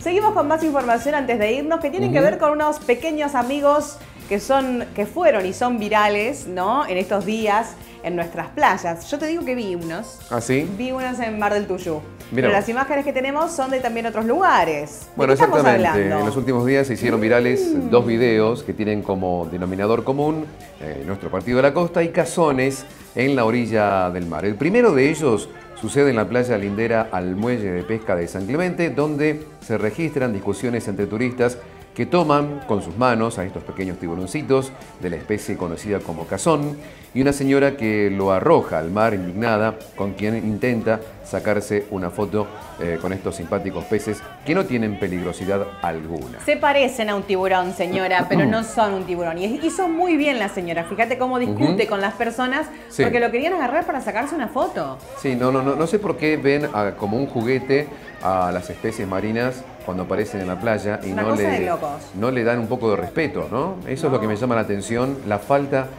Seguimos con más información antes de irnos, que tienen que ver con unos pequeños amigos que fueron y son virales, ¿no? En estos días en nuestras playas. Yo te digo que vi unos. ¿Ah, sí? Vi unos en Mar del Tuyú. Mirá. Pero las imágenes que tenemos son de también otros lugares. Bueno, ¿De qué estamos exactamente. hablando? En los últimos días se hicieron virales dos videos que tienen como denominador común nuestro partido de la costa y cazones en la orilla del mar. El primero de ellos sucede en la playa lindera al muelle de pesca de San Clemente, donde se registran discusiones entre turistas que toman con sus manos a estos pequeños tiburoncitos de la especie conocida como cazón y una señora que lo arroja al mar indignada, con quien intenta sacarse una foto con estos simpáticos peces que no tienen peligrosidad alguna. Se parecen a un tiburón, señora, pero no son un tiburón. Y hizo muy bien la señora. Fíjate cómo discute con las personas, Sí. porque lo querían agarrar para sacarse una foto. Sí, no sé por qué ven como un juguete a las especies marinas cuando aparecen en la playa y Una cosa de locos. no le dan un poco de respeto, ¿no? Eso es lo que me llama la atención, la falta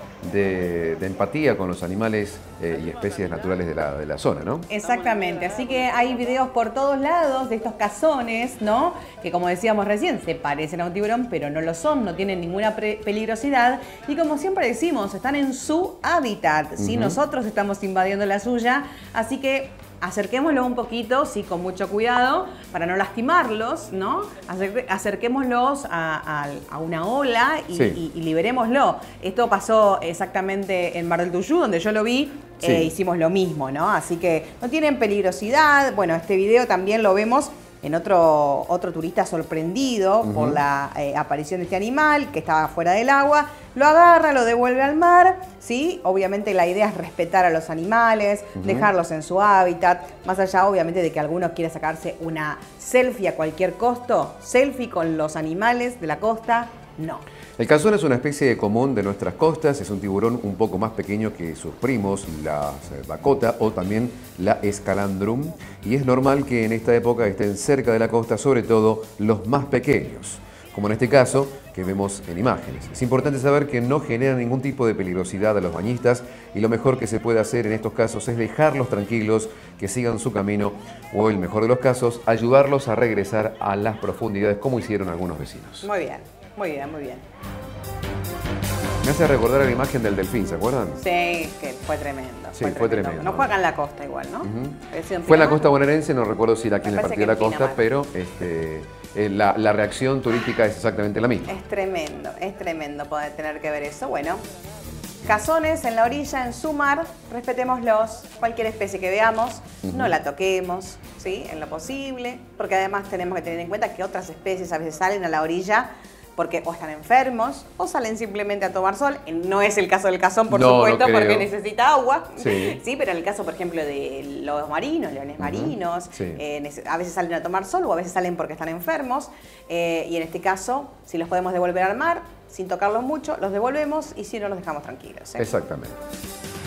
de empatía con los animales y especies naturales de la zona, ¿no? Exactamente, así que hay videos por todos lados de estos cazones, ¿no? Que como decíamos recién, se parecen a un tiburón, pero no lo son, no tienen ninguna peligrosidad. Y como siempre decimos, están en su hábitat, ¿sí? Nosotros estamos invadiendo la suya, así que acerquémoslo un poquito, sí, con mucho cuidado, para no lastimarlos, ¿no? Acerquémoslos a una ola y liberémoslo. Esto pasó exactamente en Mar del Tuyú, donde yo lo vi, hicimos lo mismo, ¿no? Así que no tienen peligrosidad. Bueno, este video también lo vemos en otro turista sorprendido por la aparición de este animal que estaba fuera del agua. Lo agarra, lo devuelve al mar, ¿sí? Obviamente la idea es respetar a los animales, dejarlos en su hábitat, más allá obviamente de que alguno quiera sacarse una selfie a cualquier costo, selfie con los animales de la costa, no. El cazón es una especie común de nuestras costas, es un tiburón un poco más pequeño que sus primos, la bacota o también la escalandrum, y es normal que en esta época estén cerca de la costa, sobre todo los más pequeños, como en este caso que vemos en imágenes. Es importante saber que no genera ningún tipo de peligrosidad a los bañistas y lo mejor que se puede hacer en estos casos es dejarlos tranquilos, que sigan su camino o, el mejor de los casos, ayudarlos a regresar a las profundidades como hicieron algunos vecinos. Muy bien, muy bien, muy bien. Me hace recordar a la imagen del delfín, ¿se acuerdan? Sí, que fue tremendo. Sí, fue tremendo. No juega en la costa igual, ¿no? Fue en la costa bonaerense, no recuerdo si era aquí en el Me partido parece de la que costa, pero la reacción turística es exactamente la misma. Es tremendo poder tener que ver eso. Bueno, cazones en la orilla, en su mar, respetémoslos. Cualquier especie que veamos, no la toquemos, ¿sí? En lo posible, porque además tenemos que tener en cuenta que otras especies a veces salen a la orilla porque o están enfermos o salen simplemente a tomar sol. No es el caso del cazón, por supuesto, porque necesita agua. Sí, pero en el caso, por ejemplo, de los marinos, leones marinos, a veces salen a tomar sol o a veces salen porque están enfermos. Y en este caso, si los podemos devolver al mar, sin tocarlos mucho, los devolvemos y si no, los dejamos tranquilos. Exactamente.